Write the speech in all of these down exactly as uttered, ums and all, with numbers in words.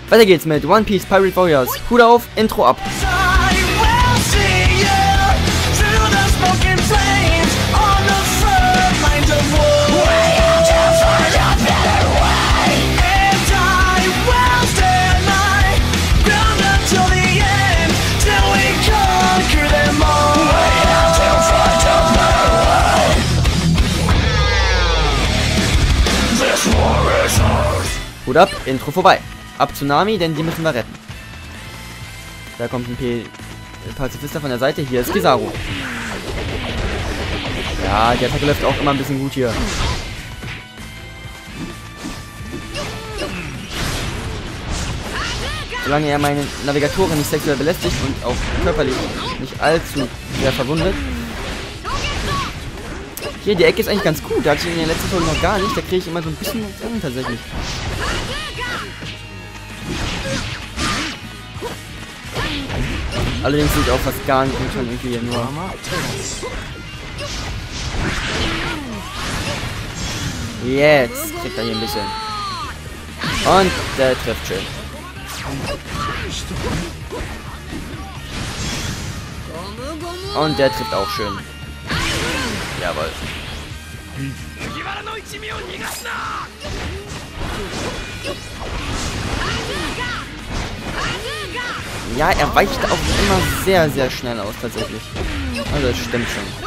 Weiter geht's mit One Piece Pirate Warriors. Hut auf, Intro ab. Hut ab, Intro vorbei. Ab Tsunami, denn die müssen wir retten. Da kommt ein P Pazifister von der Seite. Hier ist Kizaru. Ja, die Attacke läuft auch immer ein bisschen gut hier. Solange er meine Navigatoren nicht sexuell belästigt und auch körperlich nicht allzu sehr verwundet. Hier, die Ecke ist eigentlich ganz gut. Da hatte ich in der letzten Folge noch gar nicht. Da kriege ich immer so ein bisschen drin, tatsächlich. Allerdings sehe ich auch fast gar nicht. Ich kann irgendwie hier nur... Jetzt kriegt er hier ein bisschen. Und der trifft schön. Und der trifft auch schön. Jawohl. Ja, er weicht auch immer sehr, sehr schnell aus, tatsächlich. Also, das stimmt schon.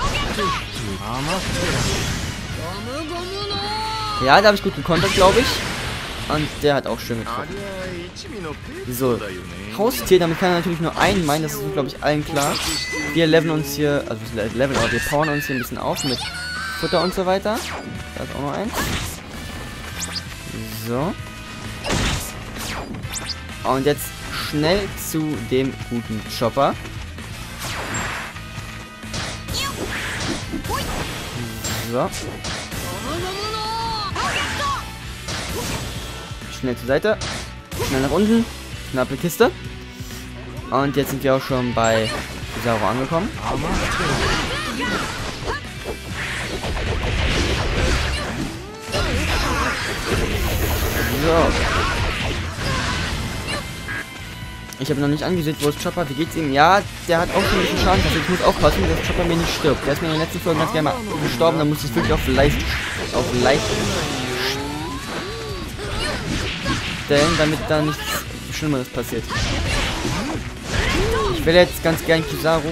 Ja, da habe ich gut gekontert, glaube ich. Und der hat auch schön getroffen. So, Haustier, damit kann er natürlich nur einen meinen, das ist, glaube ich, allen klar. Wir leveln uns hier, also leveln, aber wir powern uns hier ein bisschen auf mit Futter und so weiter. Da ist auch noch eins. So. Und jetzt schnell zu dem guten Chopper. So. Schnell zur Seite. Schnell nach unten. Knappe Kiste. Und jetzt sind wir auch schon bei Kizaru angekommen. So. Ich habe noch nicht angesehen, wo ist Chopper. Wie geht's ihm? Ja, der hat auch schon ein bisschen Schaden. Also ich muss aufpassen, dass Chopper mir nicht stirbt. Der ist mir in der letzten Folge ganz gerne mal gestorben. Da muss ich wirklich auf leicht, auf leicht stellen, damit da nichts Schlimmeres passiert. Ich will jetzt ganz gern Kizaru.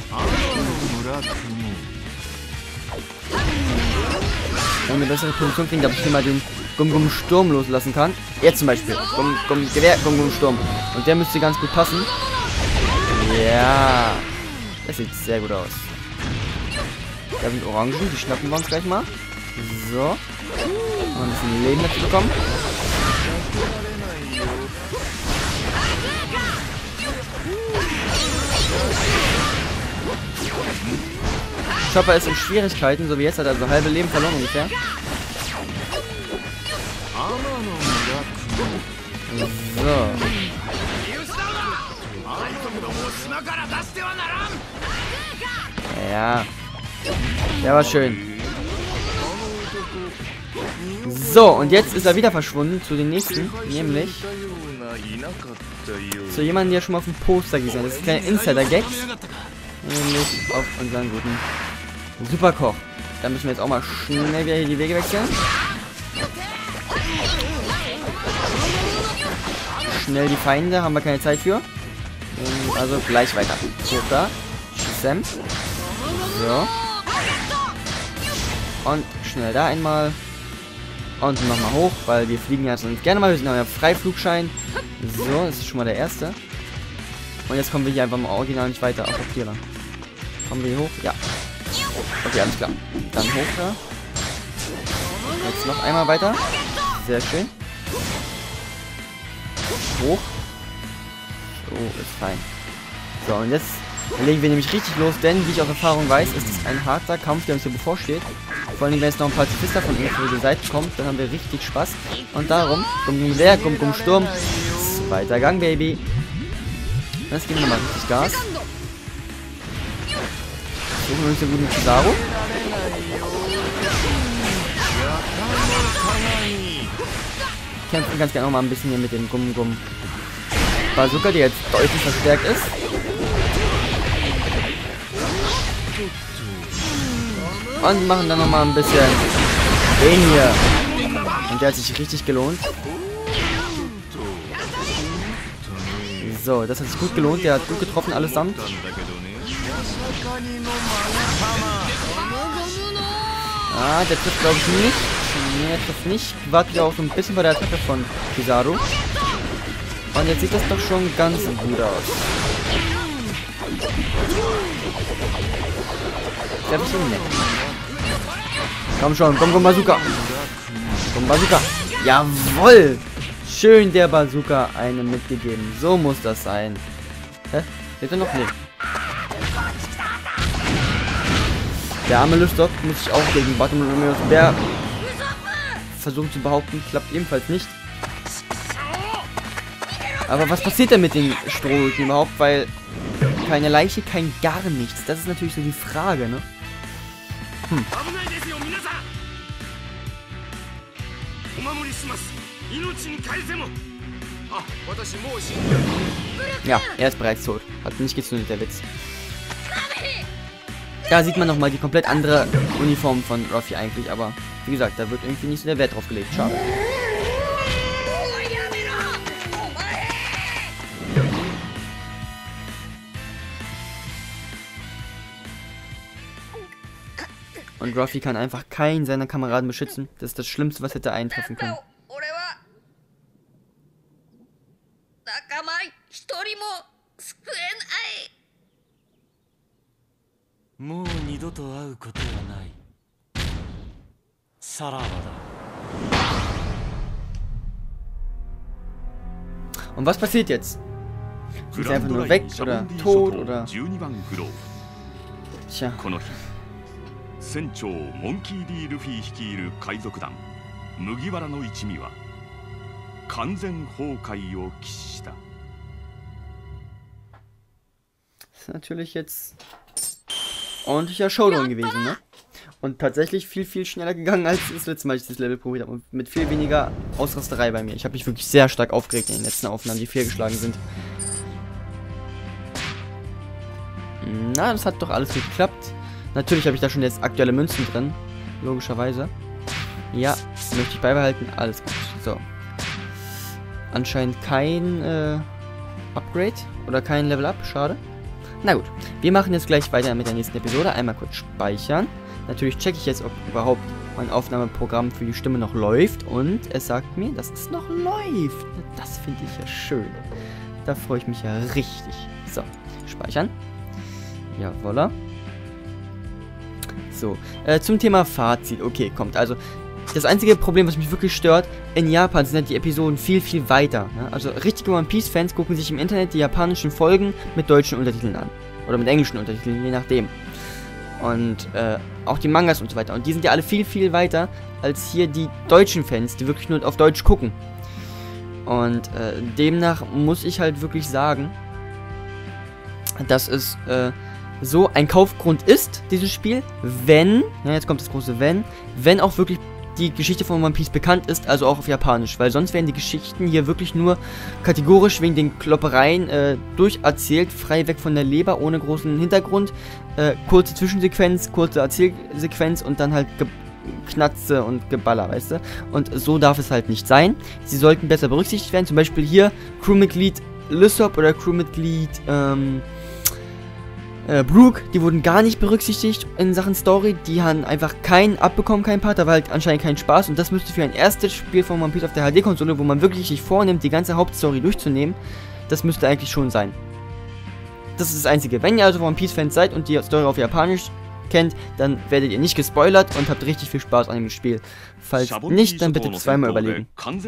Und eine bessere Position kriegen, dass ich hier mal den Gum-Gum-Sturm loslassen kann. Jetzt zum Beispiel. Gum-Gum-Gewehr, Gum-Gum-Sturm. Und der müsste ganz gut passen. Ja. Das sieht sehr gut aus. Da sind Orangen, die schnappen wir uns gleich mal. So. Und ein bisschen Leben dazu bekommen. Chopper ist in Schwierigkeiten, so wie jetzt hat er also halbe Leben verloren ungefähr. So. Ja. Der war schön. So, und jetzt ist er wieder verschwunden zu den nächsten, nämlich zu jemandem, der schon mal auf dem Poster gesehen hat. Das ist ein Insider-Gag. Nämlich auf unseren guten Superkoch. Da müssen wir jetzt auch mal schnell wieder hier die Wege wechseln. Schnell die Feinde, haben wir keine Zeit für. Also gleich weiter. Hoch da. Sam. So. Und schnell da einmal. Und nochmal hoch, weil wir fliegen ja sonst gerne mal. Wir sind ja Freiflugschein. So, das ist schon mal der erste. Und jetzt kommen wir hier einfach mal original nicht weiter. Auch auf hier lang. Kommen wir hier hoch? Ja. Okay, alles klar. Dann hoch da. Jetzt noch einmal weiter. Sehr schön. Hoch. So, ist fein. So, und jetzt legen wir nämlich richtig los, denn wie ich aus Erfahrung weiß, ist es ein harter Kampf, der uns hier bevorsteht. Vor allem, wenn jetzt noch ein Pazifister von irgendwo die Seite kommt, dann haben wir richtig Spaß. Und darum, Gum Leer, Gum Gum Sturm. Zweiter Gang, Baby. Jetzt geben wir mal richtig Gas. Suchen wir uns den guten Kizaru. kämpfen ganz gerne noch mal ein bisschen hier mit dem Gum Gum Bazooka, der jetzt deutlich verstärkt ist. Und machen dann noch mal ein bisschen den hier. Und der hat sich richtig gelohnt. So, das hat sich gut gelohnt. Der hat gut getroffen allesamt. Ah, der trifft glaube ich nicht. Nee, der trifft nicht. Wartet ja auch so ein bisschen bei der Attacke von Kizaru. Und jetzt sieht das doch schon ganz gut aus. Treff ich ihn nicht. Komm schon, komm, komm, Bazooka. Komm, Bazooka. Jawohl! Schön der Bazooka eine mitgegeben. So muss das sein. Hä? Lebt er noch? Nee. Der arme Lysop muss ich auch gegen Bartholomäus Bär versuchen zu behaupten. Klappt ebenfalls nicht. Aber was passiert denn mit den Strohhüten überhaupt? Weil keine Leiche, kein gar nichts. Das ist natürlich so die Frage, ne? Hm. Ja, er ist bereits tot. Hat nicht gezündet, der Witz. Da sieht man nochmal die komplett andere Uniform von Ruffy eigentlich, aber wie gesagt, da wird irgendwie nicht so der Wert drauf gelegt. Schade. Und Ruffy kann einfach keinen seiner Kameraden beschützen. Das ist das Schlimmste, was hätte eintreffen können. Und was passiert jetzt? Sind sie einfach nur weg oder tot oder... Tja. 船長モンキー・ディ・ルフィ率いる海賊団麦わらの一味は完全崩壊を喫した。 Das ist natürlich jetzt ordentlicher Showdown gewesen, ne? Und tatsächlich viel, viel schneller gegangen, als das letzte Mal, als ich das Level probiert habe. Und mit viel weniger Ausrasterei bei mir. Ich habe mich wirklich sehr stark aufgeregt in den letzten Aufnahmen, die fehlgeschlagen sind. Na, das hat doch alles gut geklappt. Natürlich habe ich da schon jetzt aktuelle Münzen drin. Logischerweise. Ja, möchte ich beibehalten. Alles gut. So. Anscheinend kein äh, Upgrade oder kein Level Up. Schade. Na gut. Wir machen jetzt gleich weiter mit der nächsten Episode. Einmal kurz speichern. Natürlich checke ich jetzt, ob überhaupt mein Aufnahmeprogramm für die Stimme noch läuft. Und es sagt mir, dass es noch läuft. Das finde ich ja schön. Da freue ich mich ja richtig. So. Speichern. Jawolla. So, äh, zum Thema Fazit. Okay, kommt. Also, das einzige Problem, was mich wirklich stört, in Japan sind die Episoden viel, viel weiter. Ne? Also, richtige One Piece-Fans gucken sich im Internet die japanischen Folgen mit deutschen Untertiteln an. Oder mit englischen Untertiteln, je nachdem. Und, äh, auch die Mangas und so weiter. Und die sind ja alle viel, viel weiter als hier die deutschen Fans, die wirklich nur auf Deutsch gucken. Und, äh, demnach muss ich halt wirklich sagen, dass es, äh, so ein Kaufgrund ist, dieses Spiel, wenn, ja, jetzt kommt das große Wenn, wenn auch wirklich die Geschichte von One Piece bekannt ist, also auch auf Japanisch, weil sonst werden die Geschichten hier wirklich nur kategorisch wegen den Kloppereien äh, durcherzählt, frei weg von der Leber, ohne großen Hintergrund, äh, kurze Zwischensequenz, kurze Erzählsequenz und dann halt Knatze und Geballer, weißt du, und so darf es halt nicht sein. Sie sollten besser berücksichtigt werden, zum Beispiel hier Crewmitglied Lysop oder Crewmitglied, ähm, Äh, Brook, die wurden gar nicht berücksichtigt in Sachen Story. Die haben einfach keinen abbekommen, keinen Part. Da war halt anscheinend kein Spaß. Und das müsste für ein erstes Spiel von One Piece auf der H D-Konsole, wo man wirklich sich vornimmt, die ganze Hauptstory durchzunehmen, das müsste eigentlich schon sein. Das ist das Einzige. Wenn ihr also One Piece-Fans seid und die Story auf Japanisch kennt, dann werdet ihr nicht gespoilert und habt richtig viel Spaß an dem Spiel. Falls nicht, dann bitte zweimal überlegen.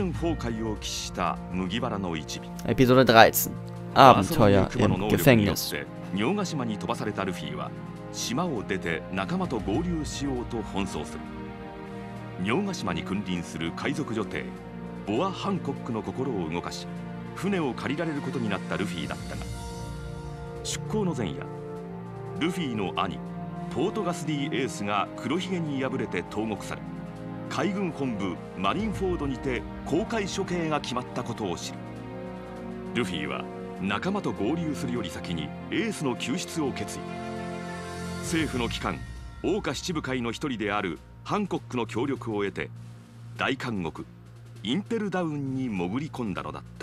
Episode dreizehn. Abenteuer im Gefängnis. 仁ヶ島に飛ばされたルフィは島を出て仲間と合流しようと奔走する。仁ヶ島に君臨する海賊女帝ボア・ハンコックの心を動かし船を借りられることになったルフィだったが、出港の前夜ルフィの兄ポートガスディエースが黒ひげに敗れて投獄され、 海軍本部マリンフォードにて公開処刑が決まったことを知る。ルフィは仲間と合流するより先にエースの救出を決意。政府の機関桜花七部会の一人であるハンコックの協力を得て大監獄インペルダウンに潜り込んだのだった。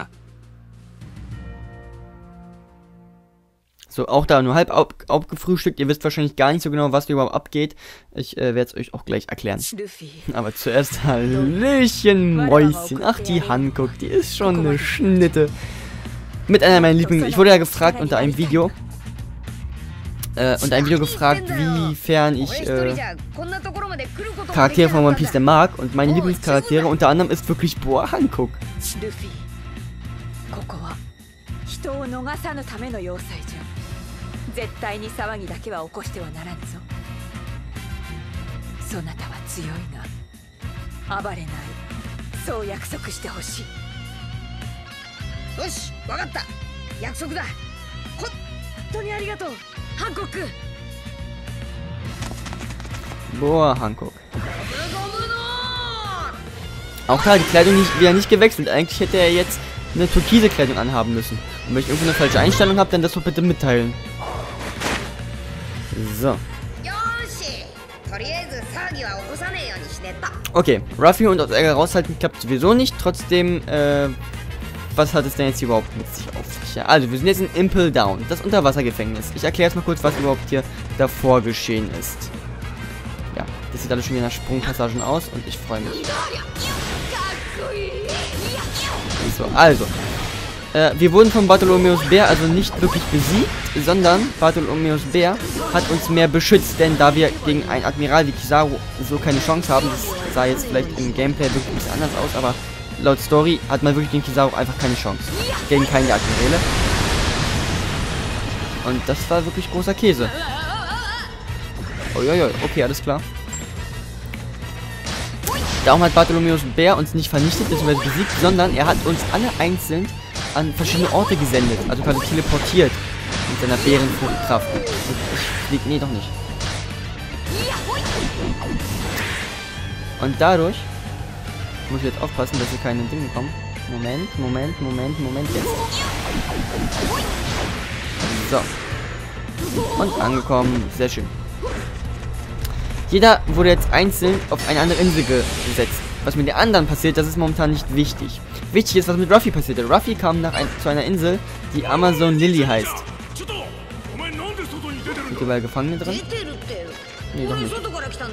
So, auch da nur halb ab, abgefrühstückt. Ihr wisst wahrscheinlich gar nicht so genau, was hier überhaupt abgeht. Ich äh, werde es euch auch gleich erklären. Aber zuerst Hallöchen, Mäuschen. Ach, die Hancock, die ist schon eine Schnitte. Mit einer meiner Lieblings... Ich wurde ja gefragt unter einem Video. Äh, unter einem Video gefragt, wiefern ich äh, Charaktere von One Piece denn mag. Und meine Lieblingscharaktere unter anderem ist wirklich Boa Hancock. 絶対に騒ぎだけは起こしてはならぬぞ。そなたは強いが暴れない。そう約束してほしい。よし、わかった。約束だ。本当にありがとう、ハンコック。 Boa Hancock. Auch da die Kleidung nicht, wieder nicht gewechselt. Eigentlich hätte er jetzt eine türkise Kleidung anhaben müssen. Und wenn ich irgendwo eine falsche Einstellung habe, dann das doch bitte mitteilen. So. Okay, Ruffy und aus Ärger raushalten klappt sowieso nicht. Trotzdem, äh, was hat es denn jetzt überhaupt mit sich auf sich? Ja, also, wir sind jetzt in Impel Down, das Unterwassergefängnis. Ich erkläre jetzt mal kurz, was überhaupt hier davor geschehen ist. Ja, das sieht alles schon wieder nach Sprungpassagen aus und ich freue mich. So, also. Äh, wir wurden von Bartholomeus Bär also nicht wirklich besiegt, sondern Bartholomeus Bär hat uns mehr beschützt, denn da wir gegen einen Admiral wie Kizaru so keine Chance haben, das sah jetzt vielleicht im Gameplay wirklich ein bisschen anders aus, aber laut Story hat man wirklich gegen Kizaru einfach keine Chance. Gegen keine Admirale. Und das war wirklich großer Käse. Uiuiui, okay, alles klar. Darum hat Bartholomeus Bär uns nicht vernichtet bzw. besiegt, sondern er hat uns alle einzeln an verschiedene Orte gesendet, also quasi teleportiert mit seiner Bärenkraft. Ich flieg, nee, doch nicht. Und dadurch muss ich jetzt aufpassen, dass hier keine Dinge kommen. Moment, Moment, Moment, Moment, jetzt. So. Und angekommen, sehr schön. Jeder wurde jetzt einzeln auf eine andere Insel gesetzt. Was mit den anderen passiert, das ist momentan nicht wichtig. Wichtig ist, was mit Ruffy passierte. Ruffy kam nach ein, zu einer Insel, die Amazon Lily heißt. Sind hier überall Gefangene drin? Nee, doch nicht.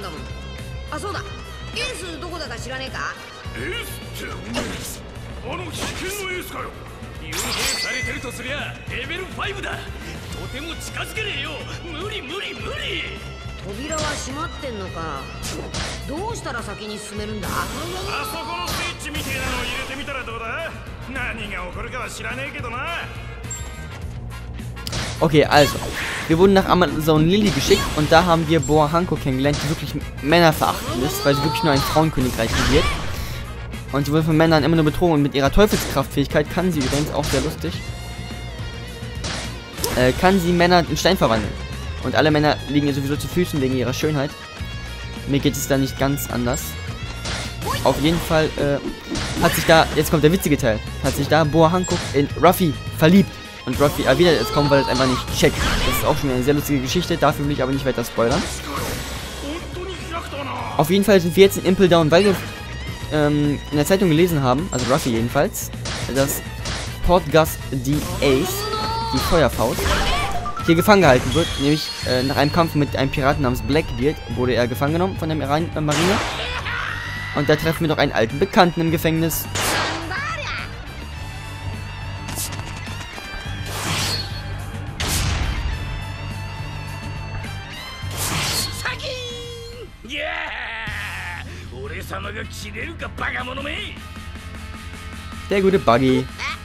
Okay, also, wir wurden nach Amazon Lily geschickt und da haben wir Boa Hancock kennengelernt, die wirklich männerverachtend ist, weil sie wirklich nur ein Frauenkönigreich regiert. Und sie wurde von Männern immer nur betrogen und mit ihrer Teufelskraftfähigkeit kann sie übrigens, auch sehr lustig, äh, kann sie Männer in Stein verwandeln. Und alle Männer liegen ihr sowieso zu Füßen wegen ihrer Schönheit. Mir geht es da nicht ganz anders. Auf jeden Fall äh, hat sich da, jetzt kommt der witzige Teil, hat sich da Boa Hancock in Ruffy verliebt. Und Ruffy erwidert jetzt kaum, weil es einfach nicht checkt. Das ist auch schon eine sehr lustige Geschichte, dafür will ich aber nicht weiter spoilern. Auf jeden Fall sind wir jetzt in Impel Down, weil wir ähm, in der Zeitung gelesen haben, also Ruffy jedenfalls, dass Portgas die Ace, die Feuerfaust, hier gefangen gehalten wird, nämlich äh, nach einem Kampf mit einem Piraten namens Blackbeard wurde er gefangen genommen von der Marine. Und da treffen wir noch einen alten Bekannten im Gefängnis. Der gute Buggy.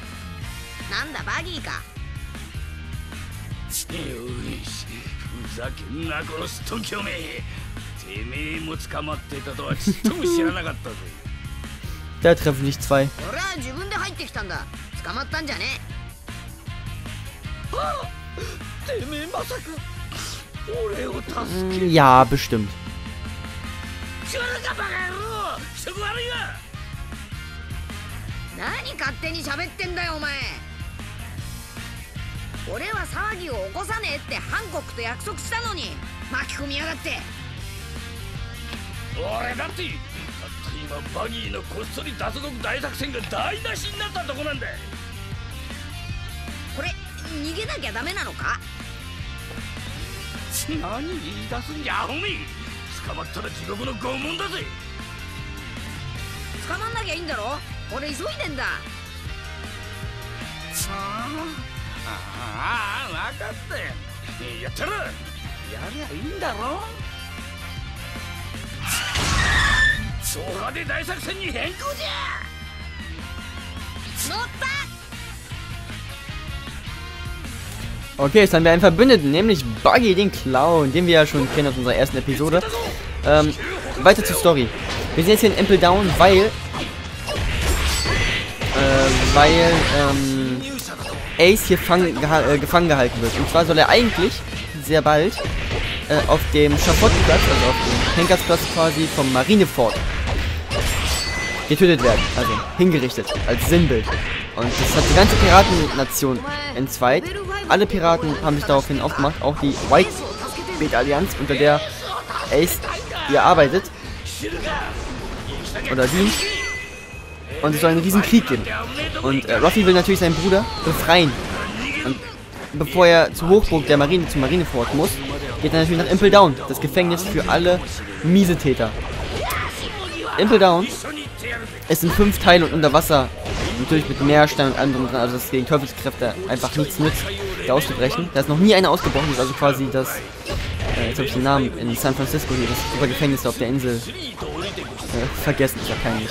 Da treffen sich zwei. Ja, bestimmt. 何勝手に喋ってんだよお前。俺は騒ぎを起こさねえってハンコックと約束したのに巻き込みやがって。 俺だってたった今バギーのこっそり脱獄大作戦が台無しになったとこなんだ。 これ逃げなきゃダメなのか。 何言い出すんじゃアホめ。捕まったら地獄の拷問だぜ。 捕まんなきゃいいんだろ。俺急いでんだ。 ああ分かったよ。やったらやりゃいいんだろ。総派で大作戦に変更じゃ。 乗った。 Okay, jetzt haben wir einen Verbündeten, nämlich Buggy, den Clown, den wir ja schon kennen aus unserer ersten Episode. Ähm, weiter zur Story. Wir sind jetzt hier in Impel Down, weil... Äh, weil, ähm... Ace hier fang, geha äh, gefangen gehalten wird. Und zwar soll er eigentlich, sehr bald, äh, auf dem Schafottenplatz, also auf dem Henkersplatz quasi vom Marinefort, getötet werden. Also hingerichtet, als Sinnbild. Und das hat die ganze Piratennation entzweit. Alle Piraten haben sich daraufhin aufgemacht, auch die Whitebeard-Allianz, unter der Ace hier arbeitet. Oder dient. Und es soll einen riesen Krieg geben. Und äh, Ruffy will natürlich seinen Bruder befreien. Und bevor er zur Hochburg der Marine, zum Marinefort muss, geht er natürlich nach Impel Down, das Gefängnis für alle Miesetäter. Impel Down ist in fünf Teile und unter Wasser. Natürlich mit Meerstein und allem drum dran, also dass gegen Teufelskräfte einfach nichts nützt, da auszubrechen. Da ist noch nie einer ausgebrochen, das ist also quasi das, äh, jetzt habe ich den Namen, in San Francisco hier, das super Gefängnis da auf der Insel. Äh, vergessen, ist ja peinlich.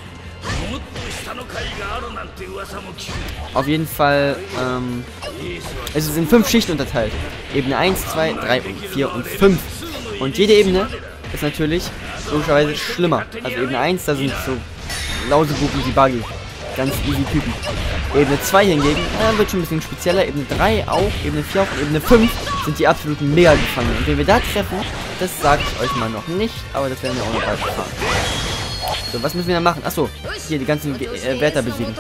Auf jeden Fall, ähm, es ist in fünf Schichten unterteilt. Ebene eins, zwei, drei, vier und fünf. Und jede Ebene ist natürlich logischerweise schlimmer. Also Ebene eins, da sind so Lausebuben wie Buggy. Ganz easy Typen. Ebene zwei hingegen äh, wird schon ein bisschen spezieller. Ebene drei auch, Ebene vier auch und Ebene fünf sind die absoluten Mega-Gefangenen. Und wenn wir da treffen, das sage ich euch mal noch nicht, aber das werden wir auch noch bald erfahren. So, was müssen wir dann machen? Achso, hier die ganzen äh, Wärter besiegen.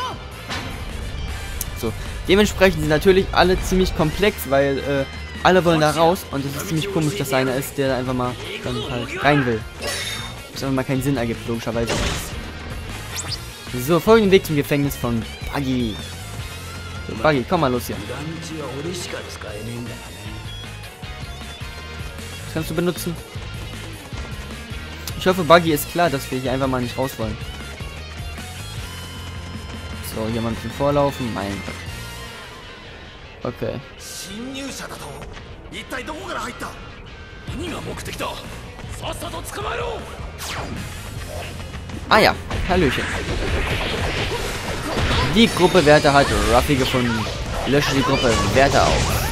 So, dementsprechend sind natürlich alle ziemlich komplex, weil äh, alle wollen da raus und es ist ziemlich komisch, dass einer ist, der da einfach mal dann halt rein will. Was einfach mal keinen Sinn ergibt, logischerweise. So, folgen den Weg zum Gefängnis von Buggy. So, Buggy, komm mal los hier. Das kannst du benutzen. Ich hoffe, Buggy ist klar, dass wir hier einfach mal nicht raus wollen. So, hier mal ein bisschen vorlaufen. Mein Gott. Okay. Ah ja, Hallöchen. Die Gruppe Wärter hat Ruffy gefunden. Lösche die Gruppe Wärter auf.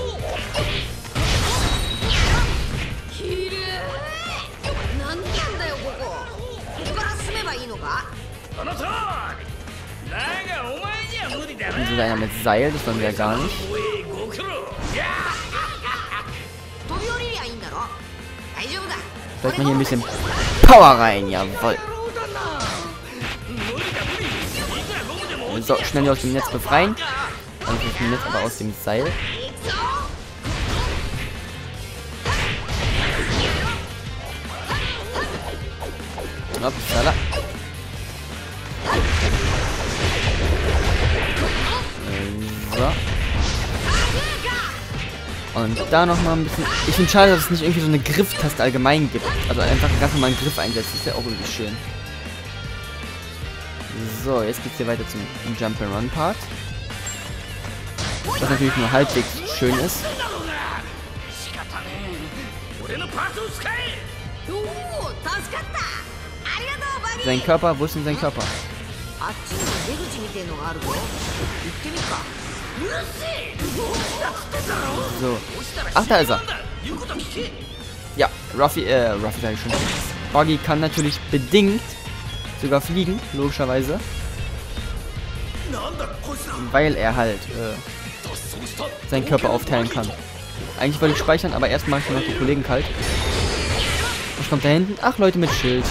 Und sogar einer mit Seil, das wollen wir ja gar nicht. Vielleicht mal hier ein bisschen Power rein, jawohl. So, schnell aus dem Netz befreien. Also nicht aus dem Netz, aber aus dem Seil. Upsala. So. Und da noch mal ein bisschen. Ich finde schade, dass es nicht irgendwie so eine Grifftaste allgemein gibt. Also einfach ganz normal einen Griff einsetzt. Das ist ja auch irgendwie schön. So, jetzt geht's hier weiter zum Jump-and-Run-Part. Was natürlich nur halbwegs schön ist. Sein Körper, wo ist denn sein Körper? So. Ach, da ist er. Ja, Ruffy, äh, Ruffy sag ich schon. Buggy kann natürlich bedingt sogar fliegen, logischerweise. Weil er halt äh, seinen Körper aufteilen kann. Eigentlich wollte ich speichern, aber erst mache ich noch die Kollegen kalt. kommt da hinten? Ach, Leute mit Schild.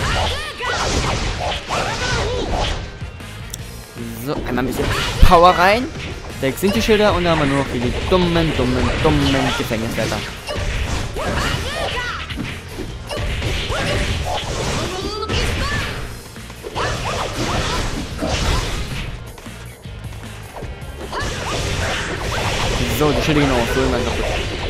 So, einmal ein bisschen Power rein. Weg sind die Schilder und dann haben wir nur noch die dummen, dummen, dummen Gefängniswärter. So, die Schilder gehen auch so irgendwann kaputt.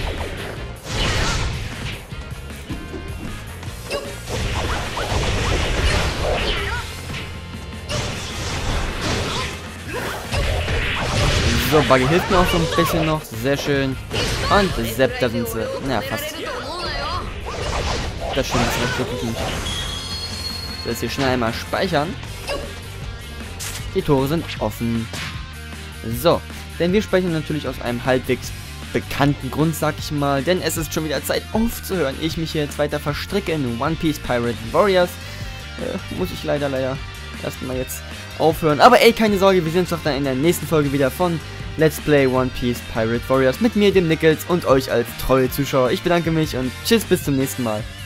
So, Buggy hilft mir auch so ein bisschen noch. Sehr schön. Und Sepp, da sind sie. Naja, fast. Das stimmt, das reicht wirklich nicht. So, jetzt hier schnell einmal speichern. Die Tore sind offen. So, denn wir speichern natürlich aus einem halbwegs bekannten Grund, sag ich mal. Denn es ist schon wieder Zeit aufzuhören. Ich mich hier jetzt weiter verstricke in One Piece Pirate Warriors. Äh, muss ich leider, leider erstmal jetzt aufhören. Aber ey, keine Sorge, wir sehen uns doch dann in der nächsten Folge wieder von Let's Play One Piece Pirate Warriors mit mir, dem Nickels und euch als treue Zuschauer. Ich bedanke mich und tschüss, bis zum nächsten Mal.